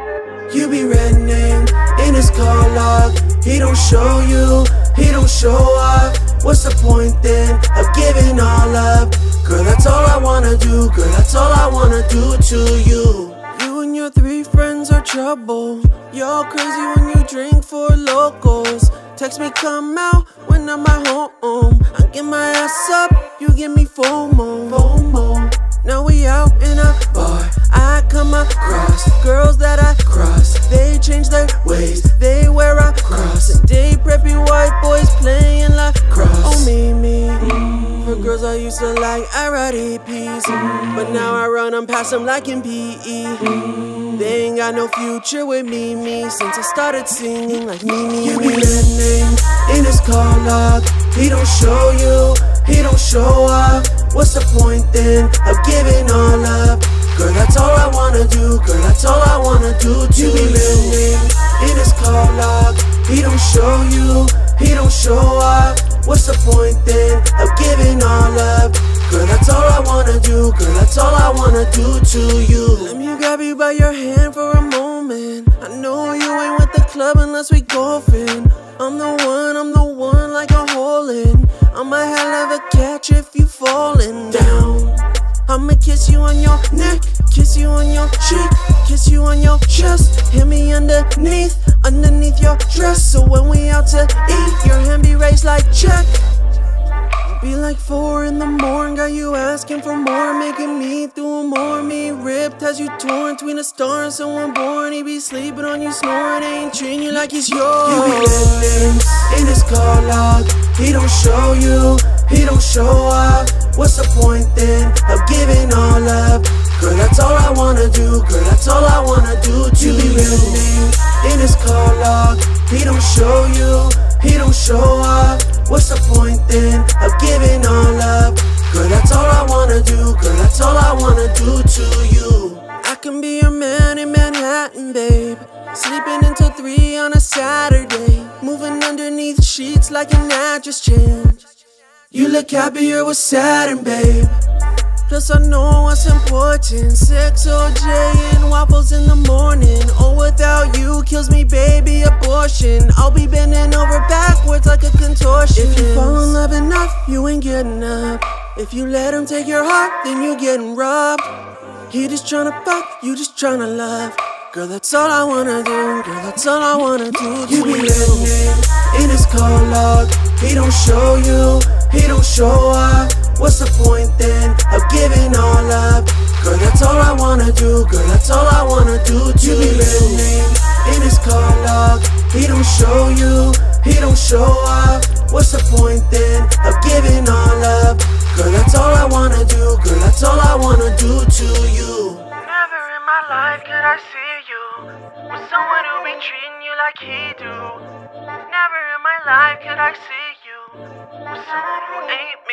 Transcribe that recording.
You be reddening in his call log. He don't show you, he don't show off. What's the point then of giving all up? Girl, that's all I wanna do. Girl, that's all I wanna do to you. You and your 3 friends are trouble. You're crazy when you drink Four Lokos. Text me, come out when I'm at home. I get my ass up, you give me FOMO. Now we out in a bar. I come across girls that I cross. They change their ways, they wear a cross. And they preppy white boys playing Lacrosse. Oh, me. For girls I used to like, I write EPs. But now I run them past them like in PE. They ain't got no future with me since I started singing like me. You be listening in his call log. He don't show you, he don't show off. What's the point then of giving all up? Girl, that's all I wanna do. Girl, that's all I wanna do to you. Be listening in his call log. He don't show you, he don't show off. What's the point then of giving all up? Girl, that's all I wanna do. Girl, that's all I wanna do to you. Let me grab you by your hand for a moment. I know you ain't with the club unless we golfin. I'm the one like a hole in. I'm a hell of a catch if you fallin' down. I'ma kiss you on your neck, kiss you on your cheek, kiss you on your chest. Hit me underneath your dress. So when we out to eat, your hand be raised like check. Be like 4 in the morning, got you asking for more, making me do more. Me ripped as you torn between a star and someone born. He be sleeping on you, snoring, ain't treating you like he's yours. You be living in his call log. He don't show you, he don't show off. What's the point then of giving all up? Girl, that's all I wanna do. Girl, that's all I wanna do to you. Be living in his call log. He don't show you, he don't show off. What's the point then of giving all up? Girl, that's all I wanna do. Girl, that's all I wanna do to you. I can be your man in Manhattan, babe. Sleeping until 3 on a Saturday. Moving underneath sheets like an actress change. You look happier with Saturn, babe. Plus I know what's important. Sex, OJ, and waffles in the morning. Oh, without you kills me, baby, abortion. I'll be bending over backwards like a contortion. If you fall in love enough, you ain't getting up. If you let him take your heart, then you getting robbed. He just tryna fuck, you just tryna love. Girl, that's all I wanna do. Girl, that's all I wanna do. You be living in his call log. He don't show you, he don't show off. What's the point then of giving all up? Girl, that's all I wanna do. Girl, that's all I wanna do to you. Be living in his call log. He don't show you, he don't show off. What's the point then of giving all up? Girl, that's all I wanna do. Girl, that's all I wanna do to you. Never in my life could I see you with someone who be treating you like he do. Never in my life could I see you with someone who ain't